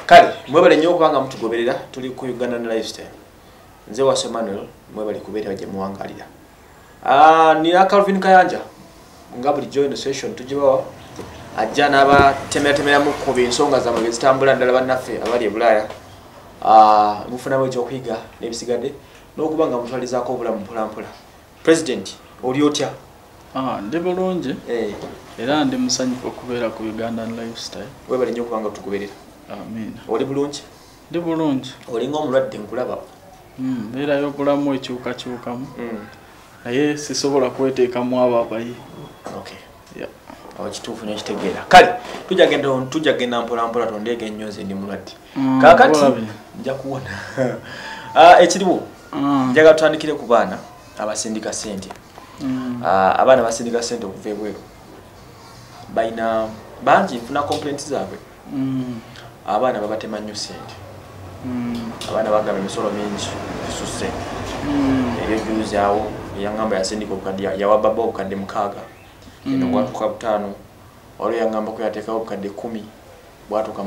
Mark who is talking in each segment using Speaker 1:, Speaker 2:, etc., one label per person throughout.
Speaker 1: kale mwebale nnyo okubanga mutugoberera tuli ku Uganda lifestyle nze wa Emmanuel mwebale kubeera gye muwangalira nina Calvin Kayanja nga buli join session tujibawa ajja n'abatemera mu kuba ensonga zammwe bezitambula ndala bannaffe abali e Bulaaya mufunamu ekyokuyiga n'ebisigadde n'okuba nga mutwalizaako obulamu mpolampola. President oli otya?
Speaker 2: Ndi bulungi era ndi musanyufu okubeera ku Uganda lifestyle.
Speaker 1: Webale nnyo okubanga tugoberera.
Speaker 2: Amen.
Speaker 1: Oli bulungi?
Speaker 2: Ndi bulungi.
Speaker 1: Oli ng'omulwadde nkulaba.
Speaker 2: Mbeera y'obulamu ekyukakyukamu. Naye sisobola kweteekamu abo abayi.
Speaker 1: Okay. Yeah. Kituufu n'ekitegeera. Kale tujja genda mpolampola tondeega ennyozi ndi mulwadde. Kaakati nja kuwona. Ekiriwo njaga tutandikire ku baana abasindika sente. Abaana basindika sente okuva ebweru balina bangi nfuna complaints zaabwe. Abaana babatema nnyo sente. Abaana bagamba emisolo mingi gisusse. Ebyo juuzi awo eyangamba yasindika obukadde yawa baba obukadde 6 eno bwatuuka 5 waliwo yangamba ko yateekawo obukadde 10 bwatuuka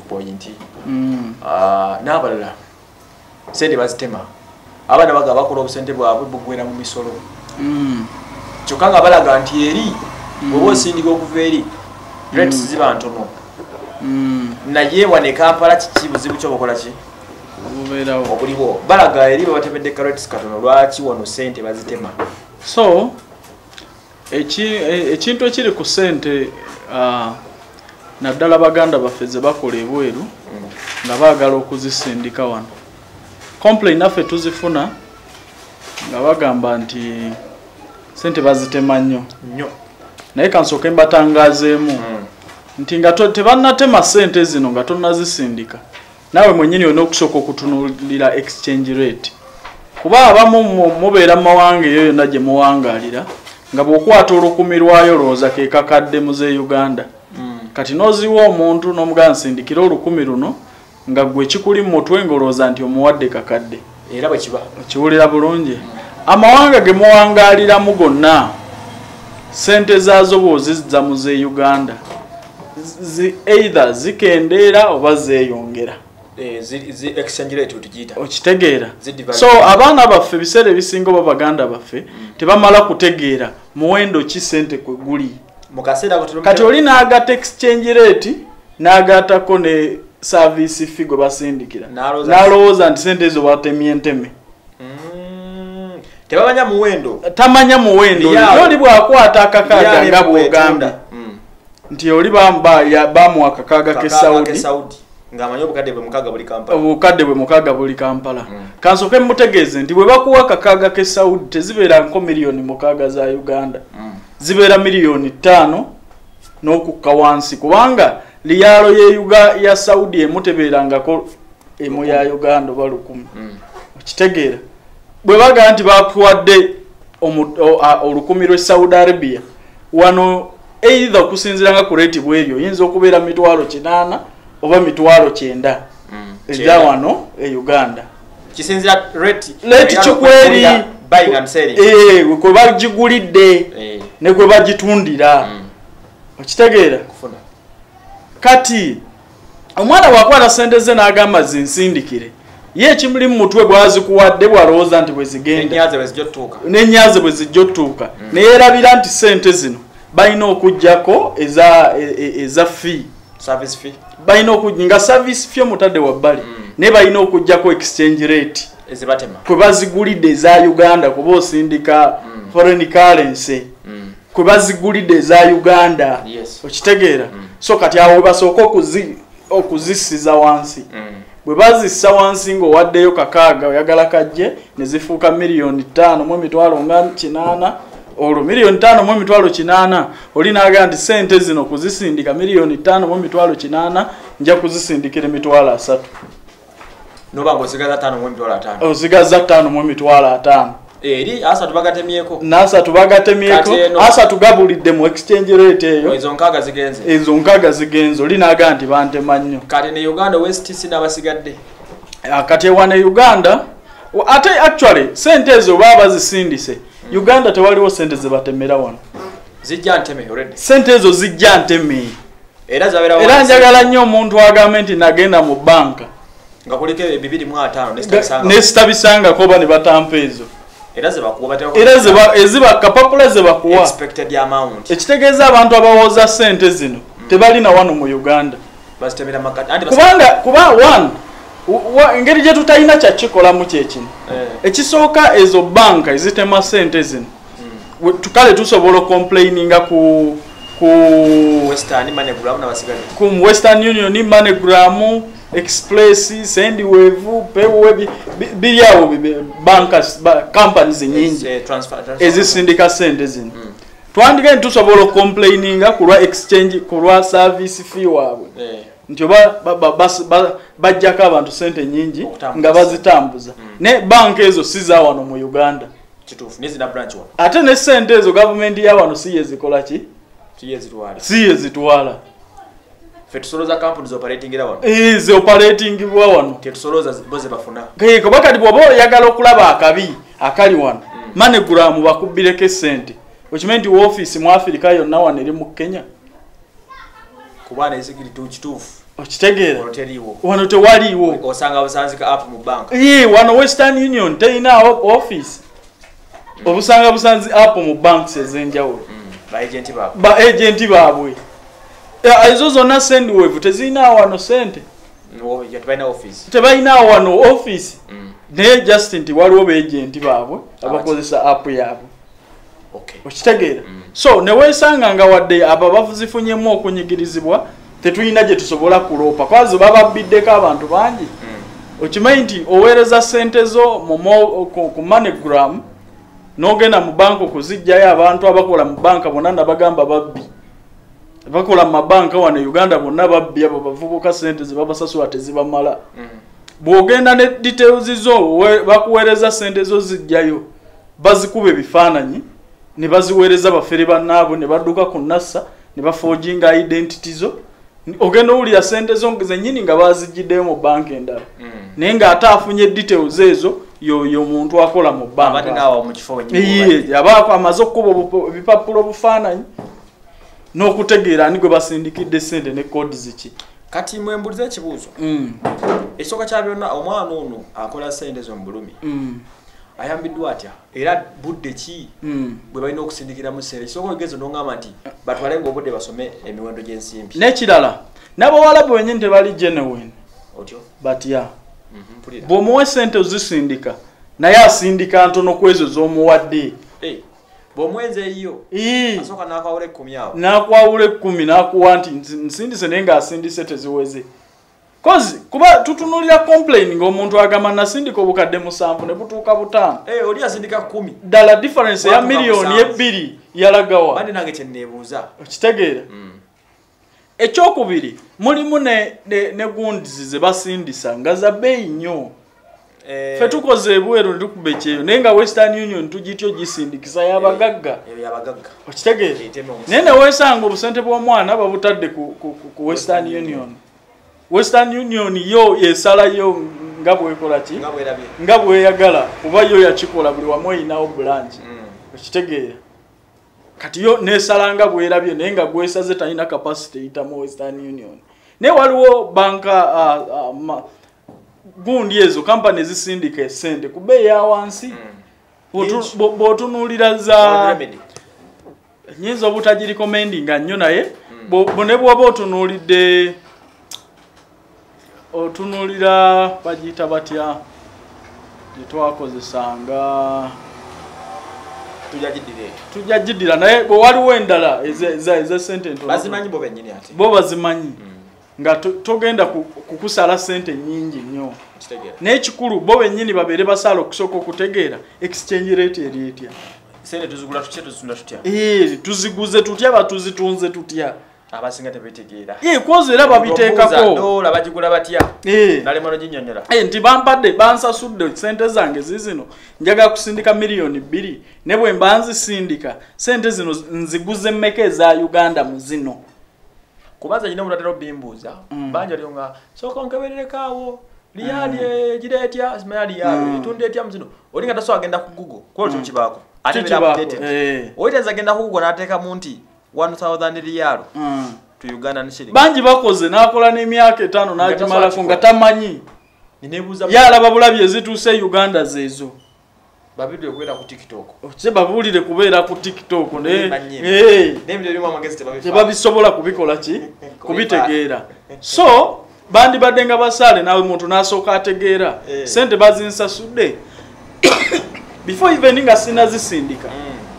Speaker 1: 7.. N'abalala sente bazitema. Abaana baga bakola obusente bwabwe bugwera mu misolo. Kyokka nga balaga nti eri bw'oba osindika okuva eri rates ziba ntono. Naye wane Kampala kiki buzibu ky'obukola ki? Obuliwo balaga eri babatemedde rates katono lwaki wano sente bazitema.
Speaker 2: So ekintu ekiri ku sente naddala baganda baffe ze bakola ebweru nga baagala okuzisindika wano. Complain naffe tuzifuna nga bagamba nti sente bazitema nnyo. Naye kansooke mbatangazeemu nti nga tebannatema sente zino nga tonnazisindika naawe mwennyini olina okusooka okutunuulira exchange rate. Kuba abamu mubeera mu mawanga eyo yonna gye muwangaalira nga bw'okwata olukumi lwayo lowooza ke kakadde mu ze Uganda. Kati n'oziwa omuntu n'omugamba nsindikira olukumi luno nga gwe kikuli mu mutwe ng'olowooza nti omuwadde kakadde.
Speaker 1: Era bwe kiba
Speaker 2: okiwulira bulungi. Amawanga ge muwangaaliramu gonna sente zaazo bw'ozizza mu ze Uganda either zikendeera oba zeeyongera.
Speaker 1: Exchange rate utugiyita
Speaker 2: okitegeera. So abaana baffe biseera ebisinga oba baganda baffe tebamala kutegeera muwendo ki sente kwe guli. Kati oli n'agatta exchange rate n'agattako ne service fee gwe basindikira n'alowooza nti sente ezo batemye nteme.
Speaker 1: Tebamanya muwendo.
Speaker 2: Tamanya muwendo. Oli bw'akwata akakaaga nga bw'ogamba nti oli bamuwa akakaaga ke Saudi
Speaker 1: ng'amanyi obukadde bwe 6 buli Kampala.
Speaker 2: Obukadde bwe 6 buli Kampala. Kansooke mutegeeze nti bwe bakuwa akakaaga ke Saudi tezibeera nko miliyoni 6 za Uganda. Zibeera miliyoni 5 n'okukka wansi kubanga liyalo ya Saudi emutebeerangako emu ya Uganda oba 10. Okitegeera. Bwe baga nti bakuwadde olukumi lwe Saudi Arabia wano either okusinziiranga ku rate bw'eryo yinza okubeera 800 oba 900 ejja wano e Uganda.
Speaker 1: Kisinziira rate
Speaker 2: chikweri
Speaker 1: buying and selling.
Speaker 2: Kwe bagigulidde ne kwe bagitundira. Okitegeera. Kati omwana bw'akwata sente ze n'agamba zinsindikire ye ekimuli mu mutwe gwazikuwadde bw'alowooza nti bwe zigenda n'ennyaze bwe zijja ottuuka neyeerabira nti sente zino balina okuggyako eza fee.
Speaker 1: Service fee
Speaker 2: balina okujja nga service fee omutadde wabbali naye balina okuggyako exchange rate
Speaker 1: ezibatema
Speaker 2: kwe bazigulidde eza Uganda kuba osindika foreign currency kwe bazigulidde eza Uganda. Okitegeera. So kati awo basooka okuzisiza wansi. Bwe bazissa wansi ng'owaddeyo kakaaga oyagala kajje ne zifuuka miliyoni 5.8 olwo miliyoni 5.8 oli n'agamba nti sente zino kuzisindika miliyoni 5.8 nja kuzisindikira 3.
Speaker 1: Noba ng'osigaza 5.5.
Speaker 2: Osigaza 5.5.
Speaker 1: Eri asatu bagatemyeko.
Speaker 2: N'asatu bagatemyeko. Asatu gabulidde mu exchange rate eyo.
Speaker 1: Ezo nkaga zigenze.
Speaker 2: Ezo nkaga zigenze. Oli n'agamba nti bantema nnyo.
Speaker 1: Kati ne Uganda West sinabasigadde.
Speaker 2: Kati wane Uganda ate actually sente ezo baba zisindise. Uganda tewaliwo sente ze batemera wano.
Speaker 1: Zijja nteme already.
Speaker 2: Sente ezo zijja nteme. era njagala nnyo omuntu agamba nti nagenda mu banka
Speaker 1: nga kuliko 250
Speaker 2: nesitabisangako oba ne batampa ezo
Speaker 1: era
Speaker 2: eziba kapapula ze bakuwa ekitegeeza abantu abawoza sente zino tebalina wano mu Uganda kuba engeri gye tutalina kyakikolamu kyekino ekisooka ezo banka ezitema sente zino tukale tusobola complaininga ku Western Union, MoneyGram, Express, Sendwave, Paywave, biliawo bankers, companies nyingi ezisindika sente zino. Twandike tusobola complaininga kulwa exchange kulwa service fee waabwe. Nti bajjako abantu sente nyingi nga bazitambuza. Ne bank ezo siza wano mu Uganda.
Speaker 1: Kituufu nezina branch wano.
Speaker 2: Ate ne sente ezo government ya wano siye zikola ki? Siye zitwala.
Speaker 1: Fetusoloza companies operating era wano.
Speaker 2: Ze operating bwa wano.
Speaker 1: Tetusoloza boze bafuna.
Speaker 2: Keko bakati bwobo yagala okulaba akabi akali wano. MoneyGram bakubireke sente. Okimenti office mu Africa yonna wano eri mu Kenya.
Speaker 1: Kubana ezigiri tukituufu.
Speaker 2: Okitegeera. Wano tewaliwo.
Speaker 1: Osanga busanzika app mu bank.
Speaker 2: Wano Western Union teyina office. Obusanga busanzi app mu banks ezenjawulo. Ba agenti baabwe. Ezo zonna Sendwave tezina wano sente. Tebalina wano office. Ne Justin ti waliwo be agenti baabwe abakozesa app yaabwe. Okitegeera. So ne weesanga nga wadde aba bavuzifunyemu okunyigirizibwa tetulina gye tusobola kuloopa kwazo bababiddeko abantu bangi. Okimanyi nti oweereza sente zo ku MoneyGram nogenda mu banka okuzijjayo abantu abakola mu banka bonna nabagamba babbi. Bakola mu mabanka wano Uganda bonna babbi abo bavubuka sente ze babasasula tezibamala. Bwogenda ne details zo bakuweereza sente zo zijjayo bazikube bifaananyi ne baziweereza bafere bannaabwe ne badduka ku nassa ne baforginga identity zo. Ogenda owulira sente zo zennyini nga bazijjiddeyo mu banka endala. Naye ng'ate afunye details ezo yo muntu akola mu banka.
Speaker 1: Abadde naawo mu kifo wennyini.
Speaker 2: Abaako amaze okukuba ebipapula obufaananyi n'okutegeera ani gwe basindikidde sente ne kodi ziki.
Speaker 1: Kati mwembuliza ekibuuzo. Ekisooka kya byonna omwana ono akola sente zo mu bulumi. Ayambiddwa atya era budde ki bwe balina okusindikiramu sente. Ekisooka ogezo n'ongamba nti batwale ng'obudde basome emiwendo gy'ensimbi. N'ekirala
Speaker 2: n'abawalabu wennyini tebali genuine.
Speaker 1: Otyo
Speaker 2: batya bw'omuwa sente ozisindika naye asindika ntono ku ezo z'omuwadde.
Speaker 1: Bw'omwenzi eyo asooka n'akwawula 10 awo.
Speaker 2: N'akwawula 10 n'akuwa nti nsindise naye ng'asindise teziweze. Kuba tutunulira complaining omuntu agamba nasindika obukadde 7 ne butuuka 5.
Speaker 1: Oli asindika 10.
Speaker 2: Ddala difference ya million 2 yalagawa.
Speaker 1: Bandi nange kye neebuuza.
Speaker 2: Okitegeera. Ekyokubiri mulimu ne gundi ze basindisa nga za bbeeyi nnyo. Ffe tukoze ebweru ne tukuba ekyeyo naye nga Western Union tugityo gisindikisa y'abagagga. Okitegeera. Naye ne weesanga obusente bw'omwana babutadde ku Western Union. Western Union yo esalayo nga bwekola ki? Nga bweyagala kuba yo yakikola buli wamu eyinawo branch. Okitegeera. Kati yo nesalanga bwerabye naye nga gwesaze talina capacity eyitamu Western Union. Naye waliwo banka gundi ezo company ezisindika esente ku bbeeyi ya wansi. Bw'otunuulira za nyinza obutagiricomendinga nnyo naye ne bw'oba otunuulidde otunulira bagiyita batya gyetwakozesanga tujagiddira naye bwe waliwo endala eza sente ntono
Speaker 1: bazimanyi bo bennyini ate
Speaker 2: bo bazimanyi nga togenda kukusala sente nyingi nnyo n'ekikulu bo bennyini babeere basala okusooka okutegeera exchange rate eri etya
Speaker 1: sente tuzigula tutya tuzitunda tutya
Speaker 2: tuziguze tutya batuzitunze tutya
Speaker 1: abasinga tebetegeera
Speaker 2: kwozo era babiteekako
Speaker 1: dola bagigula batya nalemano ginyonyola
Speaker 2: nti bampadde bansasudde sente zange zizino njaga kusindika million 2 ne bwe mba nzisindika sente zino nziguze mmeka eza Uganda mu zino
Speaker 1: kubaza nyina mutatera obimbuuza banja lyo nga sooka onkebererekawo liyali giretya simayali yawe tunde etya mu zino oli nga taso agenda ku Google kwa kyo kibaako ate bira update oyiteza agenda ku Google n'ateeka mu nti 1000 riyalo to Uganda shilling
Speaker 2: banji bakoze nakola n'emyaka 5 n'agimala ko ngatamanyi
Speaker 1: ninebuza
Speaker 2: yalaba bulabi ezituuse Uganda zezo
Speaker 1: babidde kubeera ku TikTok
Speaker 2: oche babulire kubeera ku TikTok ne
Speaker 1: nebyo byo amagezi
Speaker 2: tebabisobola kubikola ki kubitegeera so bandi badenga basale nawe muntu nasooka ategeera sente bazinsasudde before even nga sina zisindika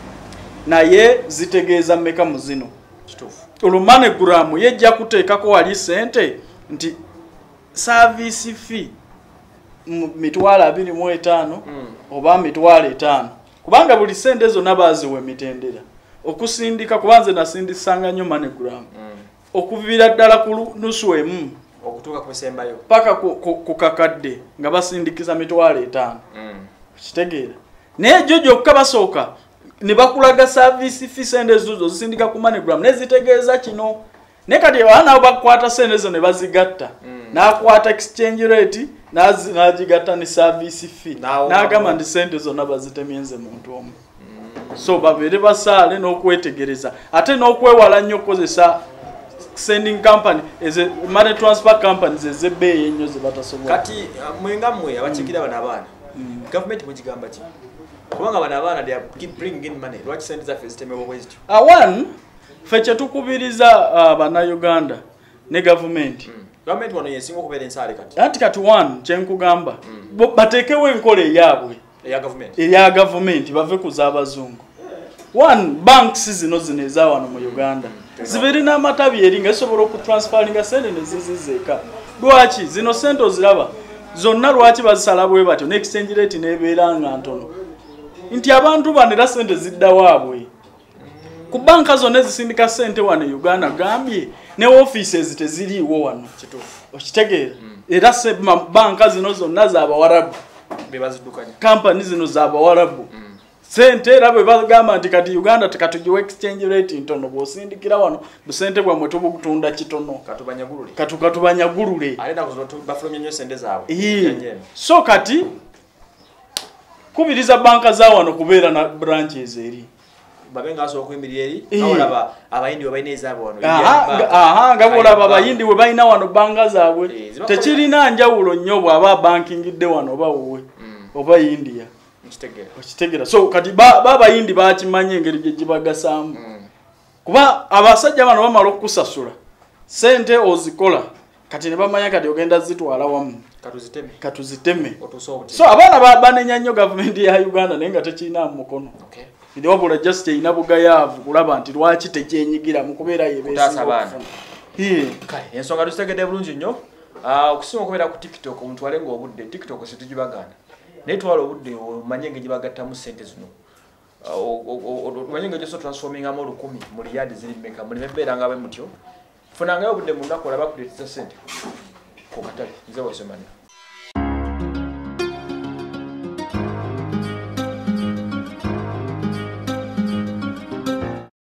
Speaker 2: naye zitegeeza mmeka muzino olumane guramu yejja kuteekako wali sente nti service fee mitwala 25 oba mitwala 5 kubanga buli sente zonna baziwe mitendera okusindika kubanze nasindisanga nnyo mane guramu okuvira ddala ku nusu emu
Speaker 1: okutuuka ku sembayo
Speaker 2: paka ku kakadde nga basindikiza mitwala 5 kitegeera naye jjo gyokka basooka ne bakulaga service fee sente zo zisindika ku mane guramu nezitegeeza kino ne kati abaana bakwata sente zo ne bazigatta n'akwata exchange rate n'agigatta ne service fee n'agamba ndi sente zonna bazitemyenze muntu omu so babeere basaale n'okwetegereza ate n'okwewala nnyo okukozesa sending company money transfer companies ezebbeeyi ennyo ze batasobola
Speaker 1: kati mwenga mmwe abakikira bano abaana government mugigamba ki kubanga bano abaana they keep bringing in money lwaki sente zaffe zitemebwa bwezityo
Speaker 2: one ffe kyetukubiriza bannayuganda ne government
Speaker 1: government wano yesinga okubeera ensaale kati
Speaker 2: kati one kyenkugamba bateekewo enkola eyaabwe eya government bave ku z'abazungu one banks zino eza wano mu Uganda zibirina amatabi eri nga zisobola okutransferinga sente ne zizizeeka lwaki zino sente oziraba zonna lwaki bazisala bwe batyo ne exchange rate nebeera nga ntono nti abantu bano era sente zidda waabwe ku banka zonna ezisindika sente wano Uganda gambye ne offices teziriiwo wano okitegeera era banka zino zonna z'abawarabu
Speaker 1: bebazidukanya
Speaker 2: company zino z'abawarabu sente era bwe bagamba nti kati Uganda tekatugiwa exchange rate ntono bw'osindikira wano busente bwamwe tubutunda kitono katubanyagulule so kati kubiriza banka za wano kubeera na branches eri
Speaker 1: babenga aso okwimirira eri awalaba abayindi we bayina ezaabwe wano
Speaker 2: nga bolaba abayindi we bayina wano banga zaabwe tekirina njawulo nnyo bw'aba bankingidde wano oba wowe oba India okitegera so kati babayindi bakimanya engeri gye gibagasaamu kuba abasajja bano bamala okukusasula sente ozikola kati ne bamanya kati ogenda zitwala wamu katuziteme so abaana banenya nnyo gavumenti ya Uganda naye nga tekirina mu mukono ndi wabula just ina bugayaavu kulaba nti lwaki tekyenyigira mu kubeera yebeesinga
Speaker 1: ensonga tuzitegedde bulungi nnyo okusinga okubeera ku TikTok omuntu walenga obudde TikTok situgibaganda naye twala obudde omanye engeri gibagattamu sente zino omanye engeri gyoso transformingamu 10 mu liyadi ziri mmeka muli bebeeranga bwe mutyo funangayo obudde mu lunaku olaba kuleeteza sente ku katale nze wasemanya